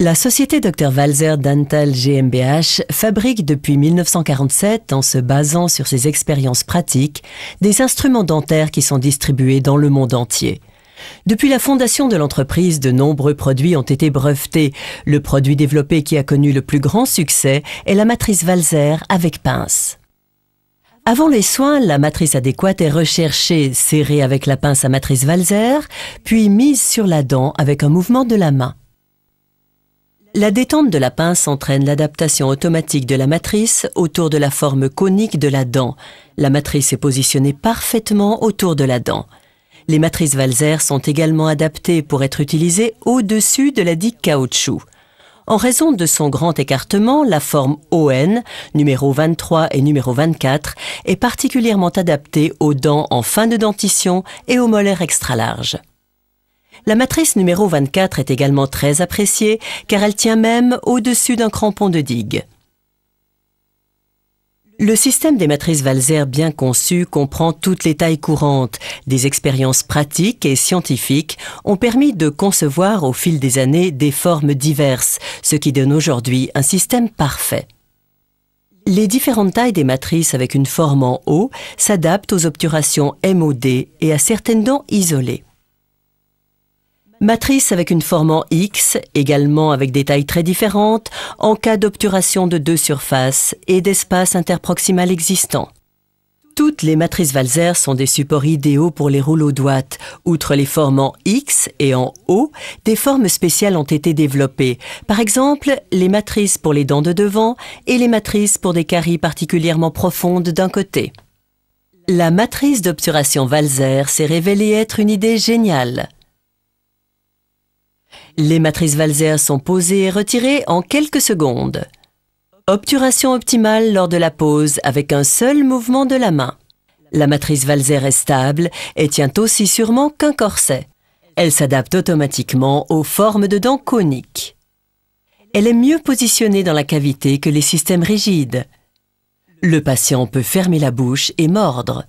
La société Dr Walser Dental GmbH fabrique depuis 1947, en se basant sur ses expériences pratiques, des instruments dentaires qui sont distribués dans le monde entier. Depuis la fondation de l'entreprise, de nombreux produits ont été brevetés. Le produit développé qui a connu le plus grand succès est la matrice Walser avec pince. Avant les soins, la matrice adéquate est recherchée, serrée avec la pince à matrice Walser, puis mise sur la dent avec un mouvement de la main. La détente de la pince entraîne l'adaptation automatique de la matrice autour de la forme conique de la dent. La matrice est positionnée parfaitement autour de la dent. Les matrices Walser sont également adaptées pour être utilisées au-dessus de la digue caoutchouc. En raison de son grand écartement, la forme ON, numéro 23 et numéro 24, est particulièrement adaptée aux dents en fin de dentition et aux molaires extra larges. La matrice numéro 24 est également très appréciée car elle tient même au-dessus d'un crampon de digue. Le système des matrices Walser bien conçu comprend toutes les tailles courantes. Des expériences pratiques et scientifiques ont permis de concevoir au fil des années des formes diverses, ce qui donne aujourd'hui un système parfait. Les différentes tailles des matrices avec une forme en haut s'adaptent aux obturations MOD et à certaines dents isolées. Matrice avec une forme en X, également avec des tailles très différentes, en cas d'obturation de deux surfaces et d'espace interproximal existant. Toutes les matrices Walser sont des supports idéaux pour les rouleaux d'ouate. Outre les formes en X et en O, des formes spéciales ont été développées. Par exemple, les matrices pour les dents de devant et les matrices pour des caries particulièrement profondes d'un côté. La matrice d'obturation Walser s'est révélée être une idée géniale. Les matrices Walser sont posées et retirées en quelques secondes. Obturation optimale lors de la pose avec un seul mouvement de la main. La matrice Walser est stable et tient aussi sûrement qu'un corset. Elle s'adapte automatiquement aux formes de dents coniques. Elle est mieux positionnée dans la cavité que les systèmes rigides. Le patient peut fermer la bouche et mordre.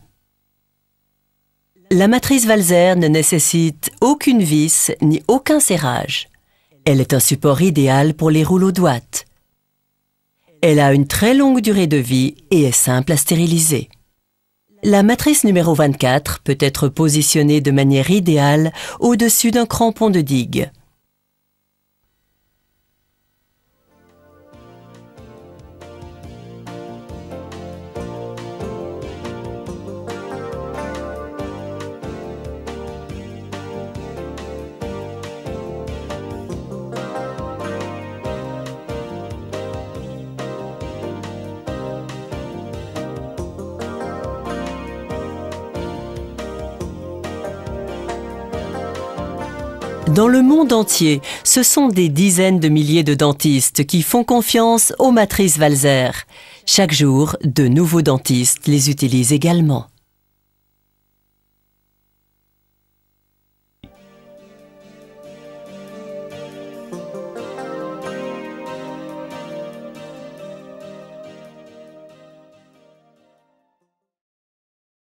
La matrice Walser ne nécessite aucune vis ni aucun serrage. Elle est un support idéal pour les rouleaux d'ouate. Elle a une très longue durée de vie et est simple à stériliser. La matrice numéro 24 peut être positionnée de manière idéale au-dessus d'un crampon de digue. Dans le monde entier, ce sont des dizaines de milliers de dentistes qui font confiance aux matrices Walser. Chaque jour, de nouveaux dentistes les utilisent également.